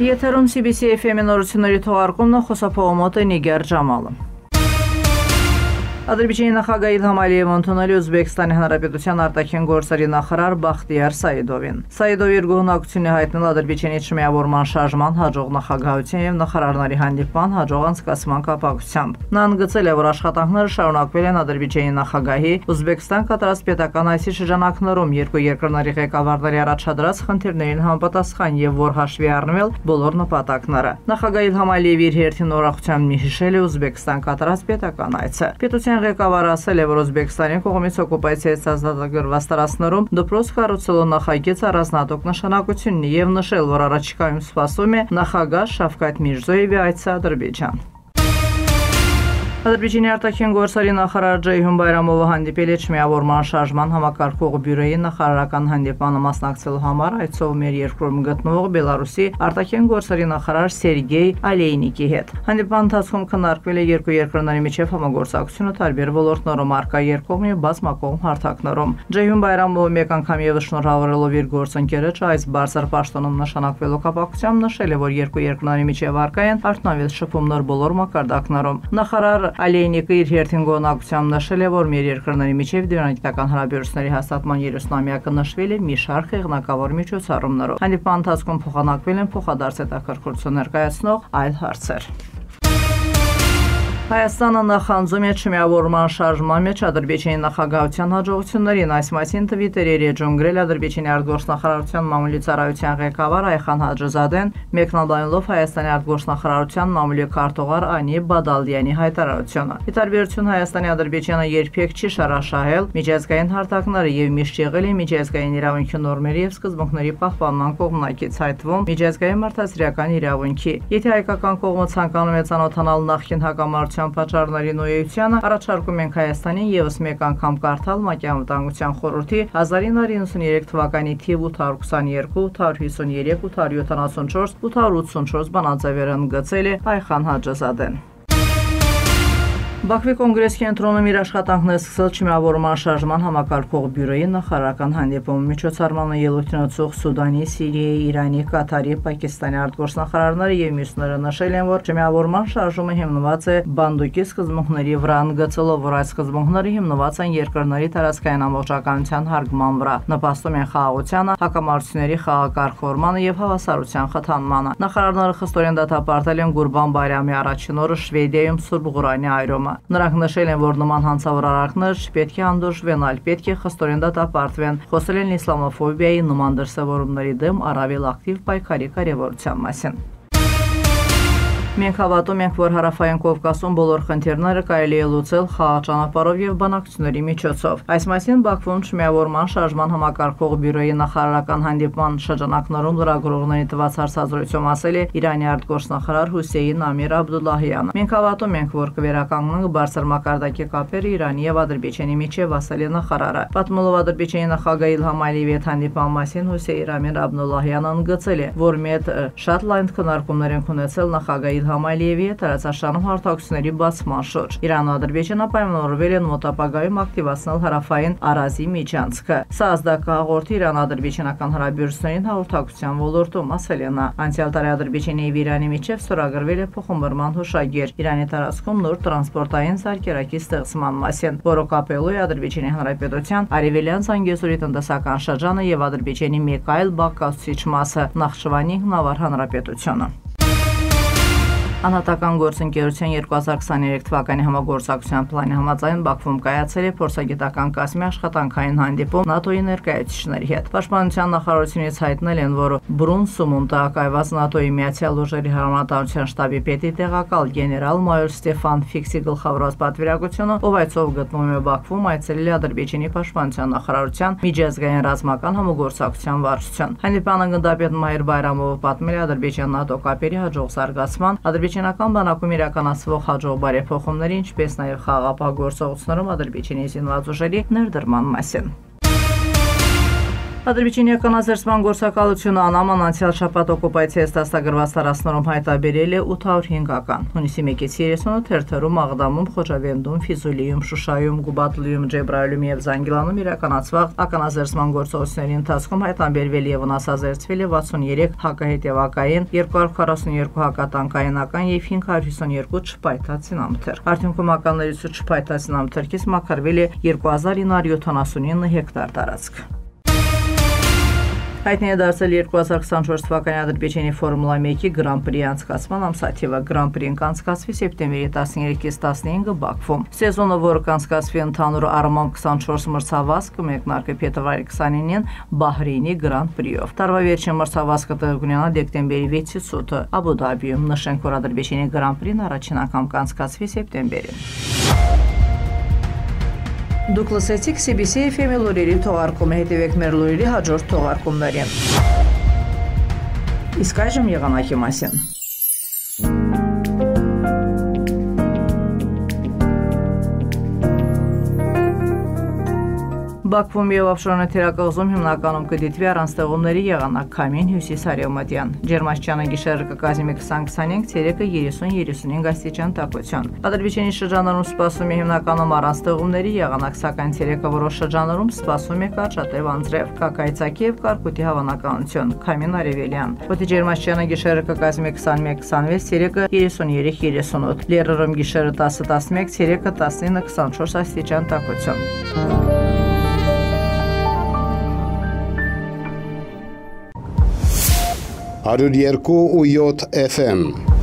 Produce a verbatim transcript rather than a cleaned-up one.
Եթերում C B C F M-ի նորությունների թողարկումն է, խոսափողամոտ է Նիգար Ջամալը։ Ադրբեջանի նախագահ Իլհամ Ալիևը ընդունել է Ուզբեկստանի Հանրապետության արտաքին գործերի նախարար Բախտիար Սայիդովին։ Սայիդովի իր գոհունակությունը հայտնել Ադրբեջանի շմիավորման շարժման հաջող նախագահության եւ նախարարների հանդիպման հաջող անցկացման կապակցությամբ։ Նա ընդգծել է, որ աշխատանքները շարունակվել են Ադրբեջանի նախագահի Ուզբեկստան կատարած պետական այցի շրջանակներում երկու երկրների ղեկավարների առաջադրած խնդիրներին համապատասխան եւ որ հաշվի առնվել բոլոր նպատակները։ Նախագահ Իլհամ Ալիևի իր հերթին նորակցությամբ մի հիշել է Ուզբեկստան կատարած պետական այցը։ Պետության ղեկավարը ասել է, որ Ուզբեկստանի կողմից օկուպացիայից ազատագրված տարածքներում դպրոց կառուցելու նախագիծ առանձնահատուկ նշանակություն ունի եւ նշել, որ առաջիկայում սպասում է նախագահ Շավկաթ Միրզոևի այցը Ադրբեջան։ Ադրբեջանի արտաքին գործերի նախարար Ջեյհուն Բայրամովը հանդիպել է Չմիավորման շարժման համակարգող բյուրոյի նախարարական հանդիպմանը մասնակցելու համար այցով մեր երկրում գտնվող Բելարուսի արտաքին գործերի նախարար Սերգեյ Ալեյնիկի հետ։ Հանդիպման ընթացքում քննարկվել է երկու երկրների միջև համագործակցությունը տարբեր ոլորտներում առկա երկկողմ եւ բազմակողմ հարթակներում։ Ջեյհուն Բայրամովը մեկ անգամ եւս շնորհավորելով իր գործընկերը այս բարձր պաշտոնում նշանակվելու կապակցությամբ նշել է, որ երկու երկրների միջև առկա են արդյունավետ շփումներ բոլոր մակարդակներում։ Նախարար Ալեյնիկը իր հերթին գոհունակությամբ նշել է, որ մեր երկրների միջև դիվանագիտական հարաբերությունների հաստատման երեսնամյակը նշվել է մի շարք եղանակավոր միջոցառումներով։ Հանդիպման ընթացքում փոխանակվել են փոխադարձ հետաքրքրություն ներկայացնող այլ հարցեր։ Հայաստանը նախանձում է Չմիավորման շարժման մեջ Ադրբեջանի նախագահության հաջողություններին, այս մասին Twitter-ի էջում գրել Ադրբեջանի արտգործնախարարության մամուլի ծառայության ղեկավար Այխան Հաջզադեն, մեկնաբանելով Հայաստանի արտգործնախարարության մամուլի քարտուղար Անի Բադալյանի հայտարարությունը։ Ի տարբերություն Հայաստանի, Ադրբեջանը երբեք չի շարաշահել միջազգային հարթակները եւ միշտ եղել է միջազգային իրավունքի նորմերի եւ սկզբունքների պահպանման կողմնակից, այդ թվում միջազգային մարդասիրական իրավունքի։ Եթե հայկական կողմը ցանկանում է ծանոթանալ նախկին հակամարտ պատճառների նույնությանը, առաջարկում ենք Հայաստանին եւս մեկ անգամ կարդալ ՄԱԿ-ի անվտանգության խորհրդի հազար ինը հարյուր նվաթ թվականի թիվ ութ հարյուր քսաներկու, ութ հարյուր հիսուներեք, ութ հարյուր յոթանասունչորս, ութ հարյուր ութսունչորս բանաձևերը ընդգծել է Այխան Հաջզադեն։ Բաքվի կոնգրեսի կենտրոնում իր աշխատանքն է սկսել Չմիավորման շարժման համակարգող բյուրոյի նախարարական հանդիպումը միջոցառմանը ելույթ ունեցող Սուդանի, Սիրիայի, Իրանի, Կատարի, Պակիստանի արտգործնախարարները եւ մյուսները նշել են, որ Չմիավորման շարժումը հիմնված է բանդուկի սկզբունքների վրա, ընդգծելով, որ այս սկզբունքները հիմնված են երկրների տարածքային ամբողջականության հարգման վրա, նպաստում են խաղաղությանը, հակամարտությունների խաղակարգավորմանը եւ հավասարության խթանմանը։ Նախարարները խստորեն դատապարտել են Գուրբան Բայրամի առաջին օրը Շվեդիայում Սուրբ Ղուրանի այրումը։ Նրանք նշել են, որ նման հանցավոր արարքներ չպետք է անդորժվեն, այլ պետք է խստորեն դատապարտվեն։ Խոսել են իսլամոֆոբիայի նման դրսևորումների դեմ առավել ակտիվ պայքարի կարևորության մասին։ Մենք հավատում ենք, որ Հարավային Կովկասում բոլոր խնդիրները կարելի է լուծել խաղաղ ճանապարհով եւ բանակցությունների միջոցով։ Այս մասին Բաքվում Չմիավորման շարժման համակարգող բյուրոյի նախարարական հանդիպման շրջանակներում լրագրողների տված հարցազրույցում ասել է Իրանի արտգործնախարար Հուսեյն Ամիր Աբդուլլահյանը։ Մենք հավատում ենք, որ կվերականգնենք բարձր մակարդակի կապերը Իրանի եւ Ադրբեջանի միջև, ասել է նախարարը։ Պատմելով Ադրբեջանի նախագահ Իլհամ Ալիևի հետ հանդիպման մասին Հուսեյն Ամիր Աբդուլլահյանը ընդգծել է, որ մեծ շատ լայն քննարկումներ են ունեցել նախագահ Իլհամ Ալիևի հետ տարածաշրջանում հարթակությունների բացման շուրջ։ Իրանն ու Ադրբեջանը պայմանավորվել են մոտ ապագայում ակտիվացնել հարավային Արազի միջանցքը։ Սա ազդակահաղորդի Իրան-ադրբեջանական հարաբերություններին հաղորդակցության ոլորտում, ասել է նա։ Անցյալ տարի Ադրբեջանի եւ Իրանի միջև ստորագրվել է փոխհմբռնման հուշագիր Իրանի տարածքում նոր տրանսպորտային սարքերակի ստեղծման մասին, որը կապելու է Ադրբեջանի Հանրապետության Արևելյան Զանգեզուրի տնտեսական շրջանը եւ Ադրբեջանի մեկ այլ բաղկացուցիչ մասը՝ Նախճիվանի ինքնավար հանրապետությունը։ Անհատական գործընկերության երկու հազար քսաներեք թվականի համագործակցության պլանի համաձայն Բաքվում կայացել է փորձագիտական կազմի աշխատանքային հանդիպում ՆԱՏՕ-ի ներկայացուցիչների հետ։ Պաշտպանության նախարարությունից հայտնել են, որ Բրունսումում տեղակայված ՆԱՏՕ-ի Միացյալ ուժերի համանախագահության շտաբի պետի տեղակալ գեներալ-մայոր Ստեֆան Ֆիքսի գլխավորած պատվիրակությունը, ով այցով գտնվում է Բաքվում, այցելել է Ադրբեջանի պաշտպանության նախարարության միջազգային ռազմական համագործակցության վարչություն։ Հանդիպանը գնդապետ Մահեր Բայրամովը պատմել է Ադրբեջան-ՆԱՏՕ կապերի հաջող զարգացման, ադրբեջանական բանակում իրականացվող հաջող բարեփոխումների, ինչպես նաև խաղաղապահ գործողություններում Ադրբեջանի զինված ուժերի ներդրման մասին։ Ադրբեջանի ականազերծման գործակալությունը ԱՆԱՄ-ն անցյալ շաբաթ օկուպացիայից դաստագրված տարածքներում հայտարարել է ութ հարյուր հինգական։ Հունիսի մեկից երեսունը թերթերում, Աղդամում, Խոջավենդում, Ֆիզուլիում, Շուշայում, Գուբատլիում, Ջեբրայիլում եւ Զանգիլանում իրականացված ականազերծման գործողությունների ընթացքում հայտարարվել եւ վնասազերծվել է վաթսուններեք հակահետևակային, երկու հարյուր քառասունյոթ հակատանկայինական եւ հինգ հարյուր հիսունյոթ չփայտած զինամթերք։ Արդյունքում ականներից չփայտած զինամթերքից մաքրվել է երկու հազար ինը հարյուր յոթանասունինը հեկտար տարածք։ Հայտնի է դարձել երկու հազար քսանչորս թվականի Ադրբեջանի Ֆորմուլա մեկի Գրանպրի անցկացման ամսաթիվը։ Գրանպրին կանցկացվի սեպտեմբերի տասներեքից տասնինը Բաքվում։ Սեզոնը, որը կանցկացվի ընդհանուր առմամբ քսանչորս մրցավազք, մեկնարկի փետրվարի քսանինին Բահրեյնի Գրանպրիով։ Տարվա վերջին մրցավազքը տեղի կունենա դեկտեմբերի վեցից ութը Աբու Դաբիում։ Նշենք, որ Ադրբեջանի Գրանպրին առաջին անգամ կանցկացվի սեպտեմբերին։ Դուք լսեցիք Սի Բի Սի Էֆ Էմ-ի լուրերի թողարկումը, հետևեք մեր լուրերի հաջորդ թողարկումներին։ Իսկ այժմ եղանակի մասին։ Բաքվում եւ Ավշարոնե թերակղզում հիմնականում կդիտվի առանց ստեղումների եղանակ, քամին հյուսիս-արևմտյան։ Ջերմաստիճանը գիշերը կկազմի քսան քսանինք, ցերեկը երեսուն երեսունինգ աստիճան տաքություն։ Ադրբեջանի շրջաններում սպասվում է հիմնականում առանց ստեղումների եղանակ, սակայն ցերեկը որոշ շրջաններում սպասվում է կարճատև անձրև, կակայծակի եւ կարկուտի հավանականություն, քամին արևելյան։ Օդի ջերմաստիճանը գիշերը կկազմի քսանմեկ քսանվեց, ցերեկը երեսուններեք երեսունութ։ Լեռներում գիշերը տասը տասնմեկ, ցերեկը տասնինը քսանչորս աստիճան տաքություն։ հարյուր երկու ու յոթ Էֆ Էմ